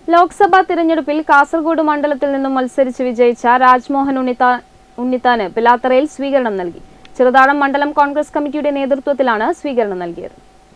ലോക്സഭാ തിരഞ്ഞെടുപ്പിൽ കാസർഗോഡ് മണ്ഡലത്തിൽ നിന്നും മത്സരിച്ച് വിജയിച്ച രാജ്മോഹൻ ഉണ്ണിത്താന് പിലാത്തറയിൽ സ്വീകരണം നൽകി. ചെറുതാഴം മണ്ഡലം കോൺഗ്രസ് കമ്മിറ്റിയുടെ നേതൃത്വത്തിലാണ് സ്വീകരണം നൽകിയത്.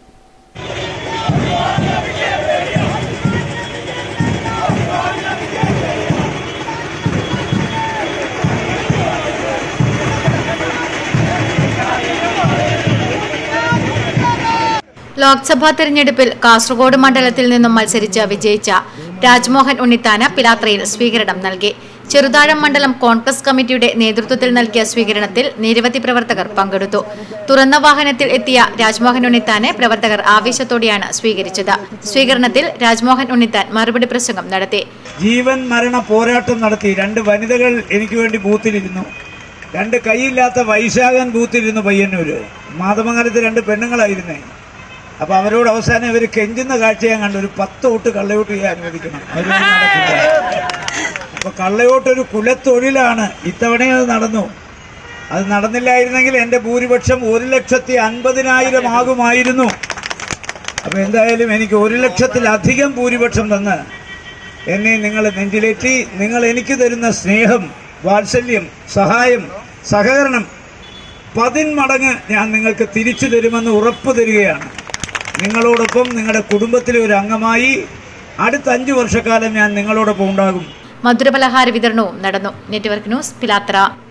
ലോക്സഭാ തെരഞ്ഞെടുപ്പിൽ കാസർഗോഡ് മണ്ഡലത്തിൽ നിന്നും മത്സരിച്ച് വിജയിച്ച രാജ്മോഹൻ ഉണ്ണിത്താന് പിലാത്രയിൽ സ്വീകരണം നൽകി. ചെറുതാഴം മണ്ഡലം കോൺഗ്രസ് കമ്മിറ്റിയുടെ നേതൃത്വത്തിൽ നൽകിയ സ്വീകരണത്തിൽ നിരവധി പ്രവർത്തകർ പങ്കെടുത്തു. തുറന്ന വാഹനത്തിൽ എത്തിയ രാജ്മോഹൻ ഉണ്ണിത്താനെ പ്രവർത്തകർ ആവേശത്തോടെയാണ് സ്വീകരിച്ചത്. സ്വീകരണത്തിൽ രാജ്മോഹൻ ഉണ്ണിത്താൻ മറുപടി പ്രസംഗം നടത്തി. ജീവൻ മരണ പോരാട്ടം നടത്തി. 2 വനിതകൾ എനിക്ക് വേണ്ടി ബൂത്തിലിരുന്നു. 2 കൈയില്ലാത്ത വൈശാഖൻ ബൂത്തിലിരുന്നു. പയ്യന്നൂര് മാതമംഗലത്ത് 2 പെണ്ണുങ്ങളായിരുന്നേ. അപ്പൊ അവരോട് അവസാനം ഇവർ കെഞ്ചുന്ന കാഴ്ച ഞാൻ കണ്ടു. ഒരു 10 വോട്ട് കള്ളവോട്ട് ചെയ്യാൻ അനുവദിക്കണം. അപ്പൊ കള്ളവോട്ടൊരു കുലത്തൊഴിലാണ്. ഇത്തവണയും അത് നടന്നു. അത് നടന്നില്ലായിരുന്നെങ്കിൽ എന്റെ ഭൂരിപക്ഷം 1,50,000 ആകുമായിരുന്നു. അപ്പൊ എന്തായാലും എനിക്ക് 1,00,000-ലധികം ഭൂരിപക്ഷം തന്ന് എന്നെ നിങ്ങൾ നെഞ്ചിലേറ്റി. നിങ്ങൾ എനിക്ക് തരുന്ന സ്നേഹം, വാത്സല്യം, സഹായം, സഹകരണം 10 മടങ്ങ് ഞാൻ നിങ്ങൾക്ക് തിരിച്ചു തരുമെന്ന് ഉറപ്പു തരികയാണ്. നിങ്ങളോടൊപ്പം നിങ്ങളുടെ കുടുംബത്തിലെ ഒരു അംഗമായി അടുത്ത 5 വർഷക്കാലം ഞാൻ നിങ്ങളോടൊപ്പം ഉണ്ടാകും. മധുരപലഹാര വിതരണവും നടന്നു. Network news, Pilathara.